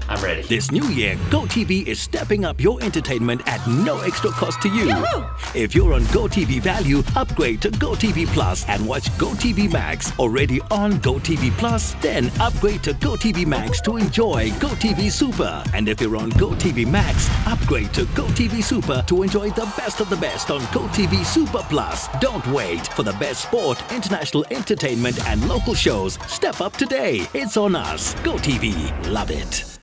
I'm ready. This new year, GoTV is stepping up your entertainment at no extra cost to you. Yoo-hoo! If you're on GoTV Value, upgrade to GoTV Plus and watch GoTV Max. Already on GoTV Plus, then upgrade to GoTV Max to enjoy GoTV Super. And if you're on GoTV Max, upgrade to GoTV Super to enjoy the best of the best on GoTV Super Plus. Don't wait for the best sport, international entertainment and local shows. Step up today. It's on us. GoTV. Love it.